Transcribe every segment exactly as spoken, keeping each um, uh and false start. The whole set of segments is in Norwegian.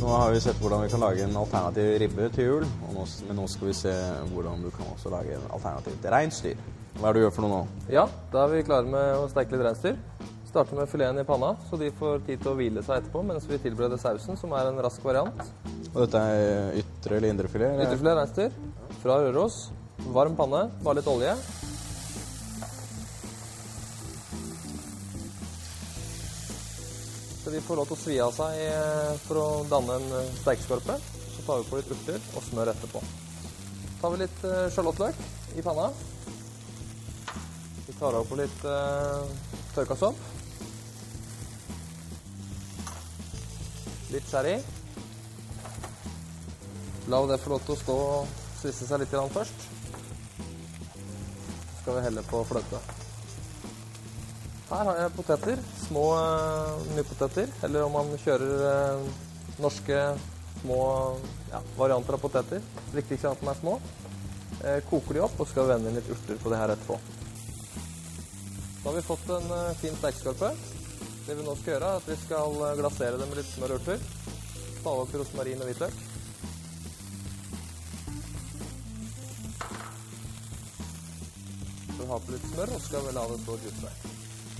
Nå har vi sett hvordan vi kan lage en alternativ ribbe til jul, og nå, men nå skal vi se hvordan du kan også lage en alternativ til reinsdyr. Hva er det du gjør for noe nå? Ja, da er vi klare med å steke litt reinsdyr. Starter med fileten i panna, så de får tid til å hvile seg etterpå, mens vi tilbereder sausen, som er en rask variant. Og dette er ytre eller indre filet? Ytre filet reinsdyr, fra Røros. Varm panne, bare litt olje. Så de får lov til å svi av seg for å danne en stekeskorpe. Så tar vi på litt urter og smør etterpå. Så tar vi litt sjalottløk i panna. Vi tar over på litt tørka sopp. Litt sherry. La det få lov til å stå og svisse seg litt først. Så skal vi helle på fløte. Her har jeg poteter, små uh, nypoteter, eller om man kjører uh, norske små ja, varianter av poteter. Viktigst er at de er små. Uh, koker de opp, og skal vende inn litt urter på det her etterpå. Så har vi fått en uh, fin stekeskorpe. Det vi nå skal gjøre er at vi skal glasere dem med litt smør og urter. Ta over til rosmarin og hvitløk. Så vi har på litt smør, og skal vi la det stå og jutte seg.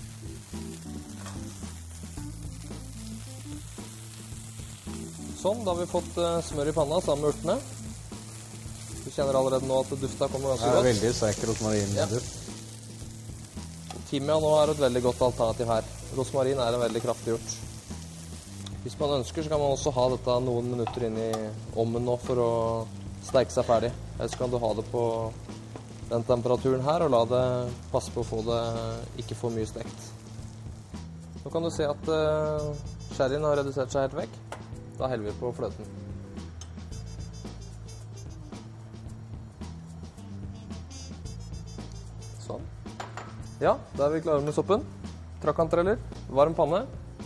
Sånn, da har vi fått smør i panna sammen med urtene. Du kjenner allerede nå at dufta kommer ganske godt. Det er veldig sterk rosmarin-duft. Ja. Timian nå er et veldig godt alternativ her. Rosmarin er en veldig kraftig urt. Hvis man ønsker, så kan man også ha dette noen minutter inn i ovnen nå for å steke seg ferdig. Ellers kan du ha det på den temperaturen her og la det passe på å få det ikke for mye stekt. Nå kan du se at uh, sherryen har redusert seg helt vekk. Da heller vi på fløten. Sånn. Ja, da er vi klare med soppen. Trakkantereller, varm panne.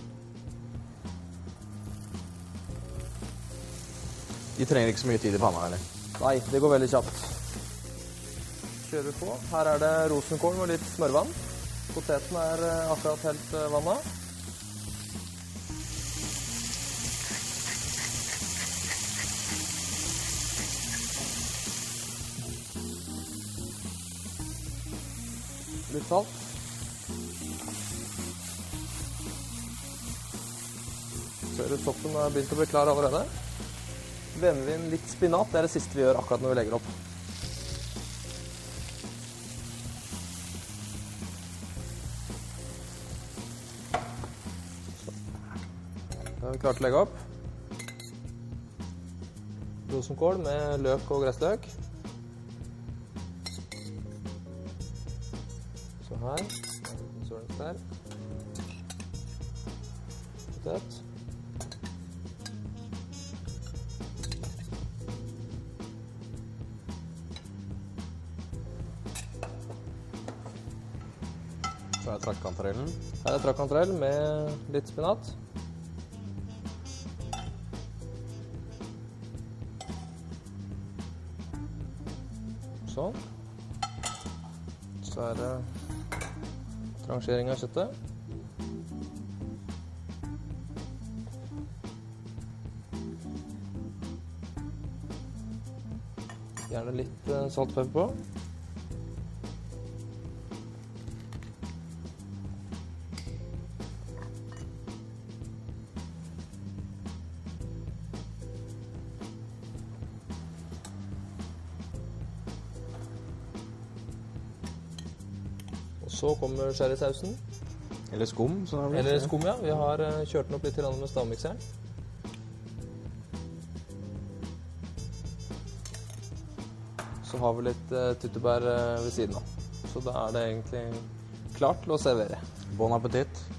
De trenger ikke så mye tid i panna, eller? Nei, det går veldig kjapt. Kjører vi på. Her er det rosenkål og litt smørvann. Poteten er akkurat helt vannet. Litt salt. Ser ut soppen har begynt å bli klar allerede. Vender vi inn litt spinat, det er det siste vi gjør akkurat når vi legger opp. Da er vi klare til å legge opp. Rosenkål med løk og gressløk. Så her, sånn der. Potet. Så er det trakkantarellen. Her er trakkantarell med litt spinat. Sånn. Så er det rangering av kjøttet. Gjerne litt salt og pepper på. Så kommer sherrysausen. Eller skum, så har vi. Eller skum, ja. Vi har kjørt den opp litt med stavmikseren. Så har vi litt tyttebær ved siden av. Så da er det egentlig klart til å servere. Bon appétit.